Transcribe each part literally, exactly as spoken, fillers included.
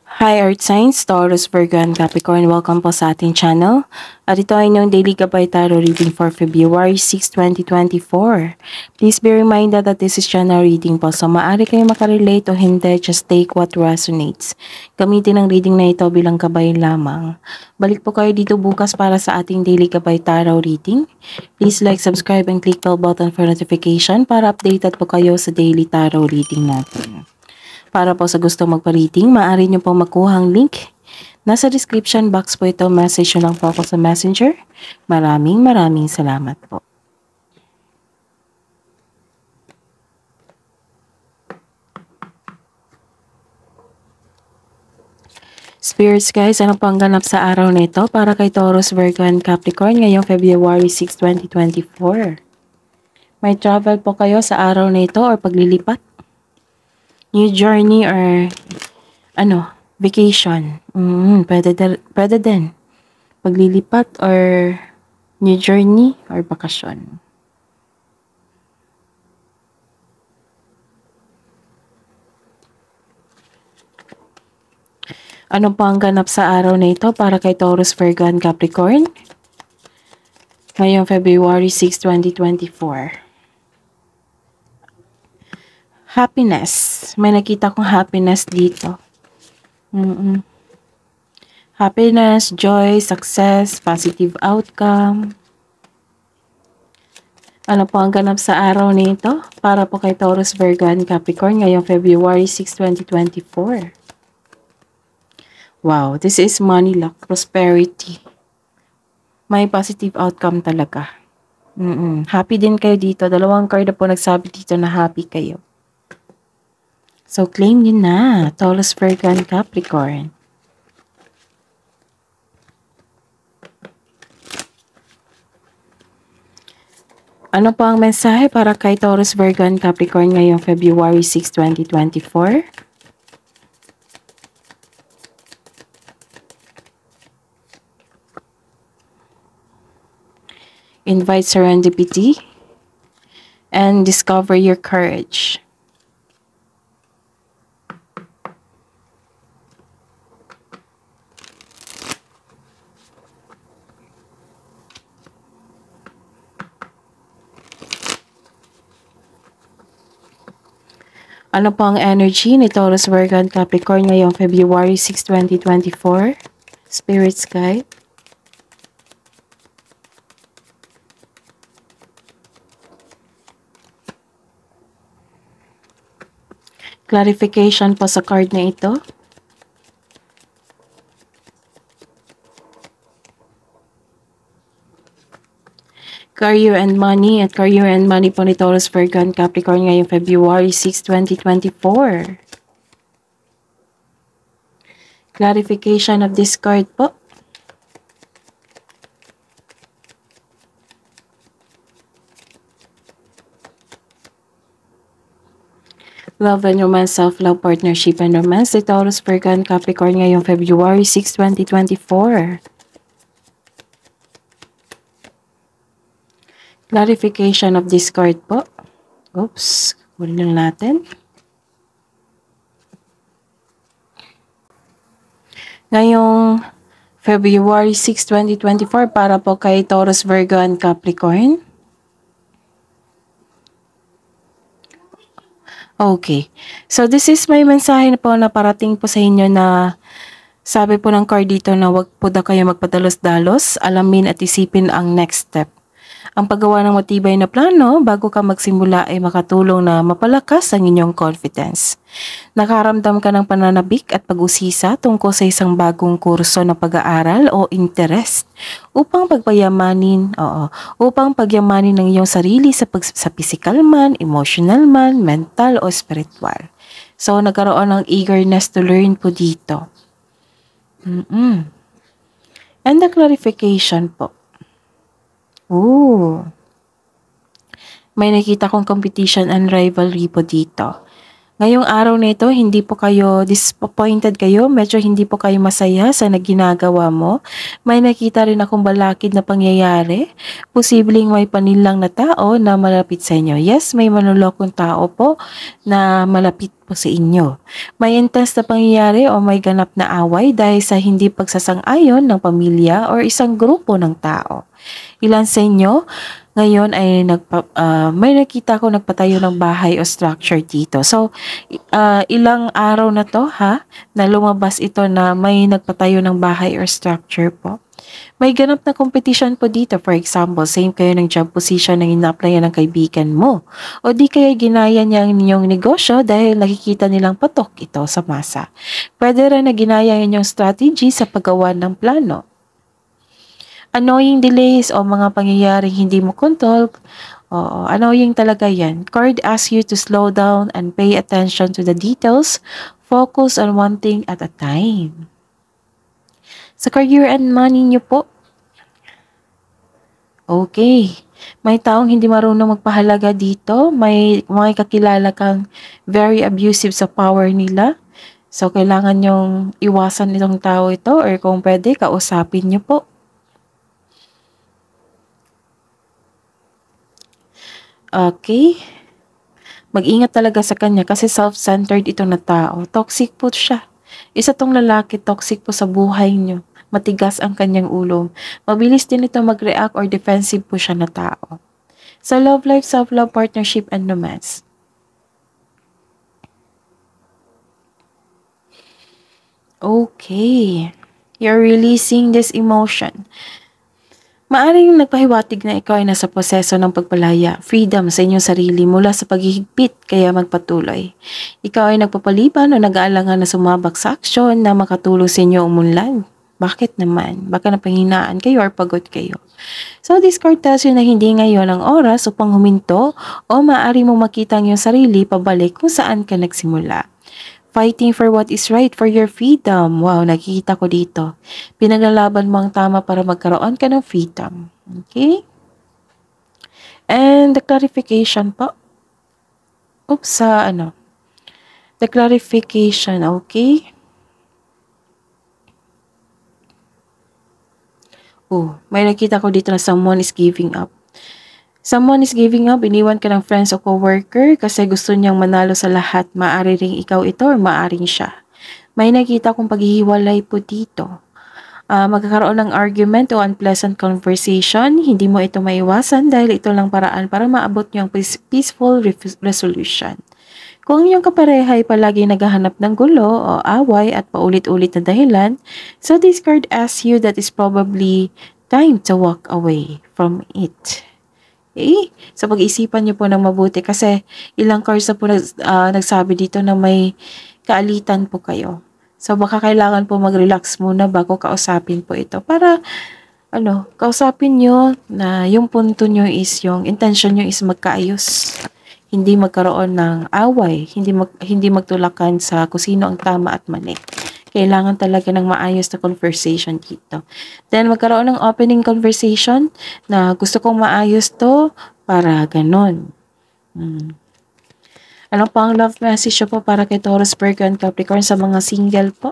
Hi Earth Signs, Taurus, Virgo, and Capricorn. Welcome po sa ating channel. At ito ay inyong Daily Gabay Tarot reading for February sixth, twenty twenty-four. Please be reminded that this is channel reading po. So maaari kayo makarelate o hindi, just take what resonates. Gamitin ang reading na ito bilang gabay lamang. Balik po kayo dito bukas para sa ating Daily Gabay Tarot reading. Please like, subscribe, and click bell button for notification para updated po kayo sa daily tarot reading natin. Para po sa gusto magpa-reading, maaari nyo pong makuha ang link. Nasa description box po ito, message nyo lang po ako sa messenger. Maraming maraming salamat po. Spirits guys, ano po ang ganap sa araw na ito para kay Taurus, Virgo, and Capricorn ngayong February sixth, twenty twenty-four? May travel po kayo sa araw na ito or paglilipat? New journey or ano, vacation. Mm, pwede, pwede din. Paglilipat or new journey or bakasyon. Ano po ang ganap sa araw na ito para kay Taurus, Virgo, and Capricorn ngayong February sixth, twenty twenty-four? Happiness. May nakita kong happiness dito. Mm-mm. Happiness, joy, success, positive outcome. Ano po ang ganap sa araw nito para po kay Taurus, Virgo, and Capricorn ngayong February sixth, twenty twenty-four? Wow, this is money, luck, prosperity. May positive outcome talaga. Mm-mm. Happy din kayo dito. Dalawang card na po nagsabi dito na happy kayo. So, claim nyo na, Taurus, Virgo, and Capricorn. Ano po ang mensahe para kay Taurus, Virgo, and Capricorn ngayong February sixth, twenty twenty-four? Invite serendipity and discover your courage. Ano po ang energy ni Taurus, Virgo, and Capricorn ngayong February sixth, twenty twenty-four? Spirits guide. Clarification po sa card na ito. Career and money at career and money po ni Taurus, Virgo, and Capricorn ngayong February sixth, twenty twenty-four. Clarification of this card po. Love and romance, self-love, partnership, and romance ni Taurus, Virgo, and Capricorn ngayong February sixth, twenty twenty-four. Clarification of this card po. Oops, kunin lang natin. Ngayong February sixth, twenty twenty-four para po kay Taurus, Virgo, and Capricorn. Okay. So this is may mensahe na po na parating po sa inyo na sabi po ng card dito na wag po daw kayo magpadalos-dalos, alamin at isipin ang next step. Ang paggawa ng matibay na plano bago ka magsimula ay makatulong na mapalakas ang inyong confidence. Nakaramdam ka ng pananabik at pag-usisa tungkol sa isang bagong kurso na pag-aaral o interest upang pagpayamanin, oo, upang pagyamanin ng iyong sarili sa, pag, sa physical man, emotional man, mental o spiritual. So, nagkaroon ng eagerness to learn po dito. Mm-mm. And the clarification po. Ooh. May nakita kong competition and rivalry po dito. Ngayong araw na ito, hindi po kayo disappointed kayo, medyo hindi po kayo masaya sa ginagawa mo. May nakita rin akong balakid na pangyayari. Posibleng may panilang na tao na malapit sa inyo. Yes, may manlolokong tao po na malapit po sa inyo. May intense na pangyayari o may ganap na away dahil sa hindi pagsasang-ayon ng pamilya o isang grupo ng tao. Ilan sa inyo ngayon ay nagpa, uh, may nakita ko nagpatayo ng bahay o structure dito. So, uh, ilang araw na to ha, na lumabas ito na may nagpatayo ng bahay or structure po. May ganap na competition po dito. For example, same kayo ng job position na ina-applyan ng kaibigan mo. O di kaya ginaya niya ang inyong negosyo dahil nakikita nilang patok ito sa masa. Pwede rin na ginaya inyong strategy sa paggawa ng plano. Annoying delays o mga pangyayaring hindi mo control, oo, annoying talaga yan. Card asks you to slow down and pay attention to the details. Focus on one thing at a time. Sa career and money nyo po, okay. May taong hindi marunong magpahalaga dito. May mga kakilala kang very abusive sa power nila. So, kailangan nyong iwasan itong tao ito or kung pwede, kausapin nyo po. Okay. Mag-ingat talaga sa kanya kasi self-centered ito na tao. Toxic po siya. Isa tong lalaki, toxic po sa buhay niyo. Matigas ang kanyang ulo. Mabilis din ito mag-react or defensive po siya na tao. Sa love life, self-love, partnership, and romance. Okay. You're releasing this emotion. Maaring nagpahiwatig na ikaw ay nasa proseso ng pagpalaya, freedom sa inyong sarili mula sa paghihigpit kaya magpatuloy. Ikaw ay nagpapaliban o nag-aalangan na sumabak sa aksyon na makatulong sa inyo umunlad. Bakit naman? Baka napanghinaan kayo or pagod kayo. So this card tells you na hindi ngayon ang oras upang huminto o maaari mo makita ang iyong sarili pabalik kung saan ka nagsimula. Fighting for what is right for your freedom. Wow, nakikita ko dito. Pinaglalaban mo ang tama para magkaroon ka ng freedom. Okay? And the clarification po. Oops, sa ano? The clarification, okay? Oh, may nakita ko dito na someone is giving up. Someone is giving up, iniwan ka ng friends o coworker kasi gusto niyang manalo sa lahat. Maari ring ikaw ito or maaring siya. May nakita kong paghihiwalay po dito. Uh, magkakaroon ng argument o unpleasant conversation. Hindi mo ito maiwasan dahil ito lang paraan para maabot niyo ang peaceful resolution. Kung iyong kapareha ay palagi naghahanap ng gulo o away at paulit-ulit na dahilan, so this card asks you that is probably time to walk away from it. Okay? So, pag-isipan niyo po ng mabuti kasi ilang cards na po nag, uh, nagsabi dito na may kaalitan po kayo. So, baka kailangan po mag-relax muna bago kausapin po ito para, ano, kausapin niyo na yung punto niyo is, yung intention niyo is magkaayos. Hindi magkaroon ng away, hindi, mag, hindi magtulakan sa kung sino ang tama at mali. Kailangan talaga ng maayos na conversation dito. Then, magkaroon ng opening conversation na gusto kong maayos to para ganon. Hmm. Ano pa ang love message po para kay Taurus, Virgo, and Capricorn sa mga single po?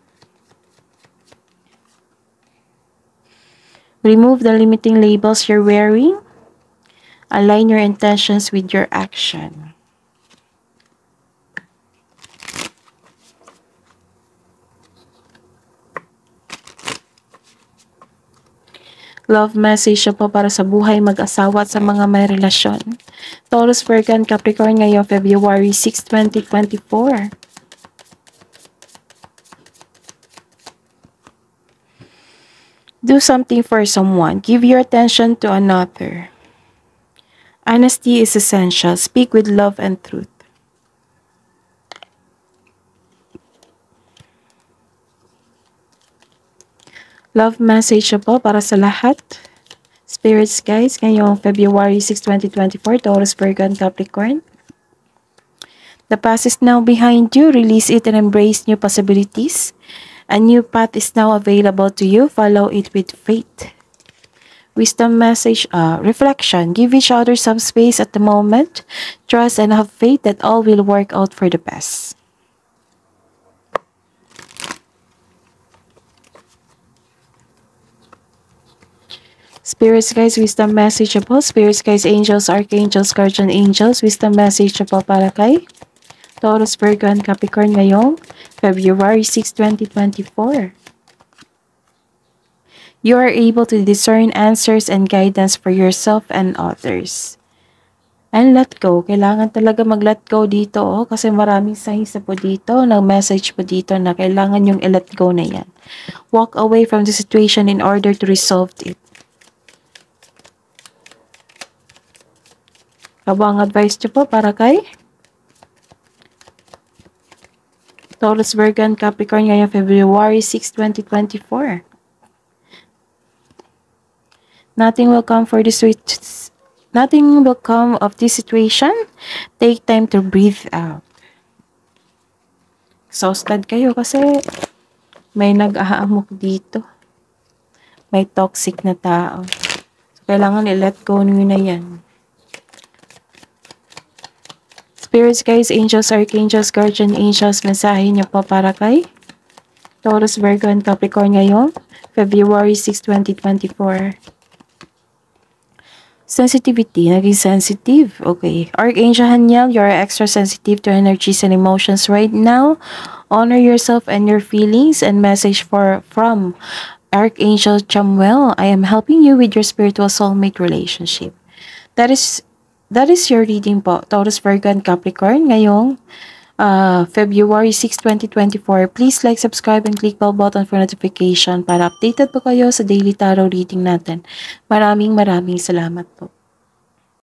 Remove the limiting labels you're wearing. Align your intentions with your action. Love message po para sa buhay mag-asawa at sa mga may relasyon. Taurus, Virgo, and Capricorn ngayong February sixth, twenty twenty-four. Do something for someone. Give your attention to another. Honesty is essential. Speak with love and truth. Love message po para sa lahat. Spirits guys, ngayong February sixth, twenty twenty-four, Taurus, Virgo, and Capricorn. The past is now behind you. Release it and embrace new possibilities. A new path is now available to you. Follow it with faith. Wisdom message, uh, reflection. Give each other some space at the moment. Trust and have faith that all will work out for the best. Spirits, guys, wisdom message po. Spirits, guys, angels, archangels, guardian angels. Wisdom message po para kay Taurus, Virgo, and Capricorn ngayong February sixth, twenty twenty-four. You are able to discern answers and guidance for yourself and others. And let go. Kailangan talaga mag-let go dito, oh, kasi maraming signs po dito, ng message po dito na kailangan yung i-let go na yan. Walk away from the situation in order to resolve it. Aba ang advice nyo po para kay Taurus, Virgo, and Capricorn ngayong February sixth, twenty twenty-four. Nothing will come for this Nothing will come of this situation. Take time to breathe out. Exhausted kayo kasi may nag-aamok dito. May toxic na tao. So, kailangan i-let go nyo na yan. Spirits, guys, angels, archangels, guardian angels, mensahe niyo po para kay Taurus, Virgo, and Capricorn ngayong February sixth, twenty twenty-four. Sensitivity, naging sensitive. Okay. Archangel Haniel, you're extra sensitive to energies and emotions right now. Honor yourself and your feelings. And message for from Archangel Chamuel, I am helping you with your spiritual soulmate relationship. That is That is your reading po, Taurus, Virgo, and Capricorn ngayong uh, February sixth, twenty twenty-four. Please like, subscribe, and click bell button for notification para updated po kayo sa daily tarot reading natin. Maraming maraming salamat po.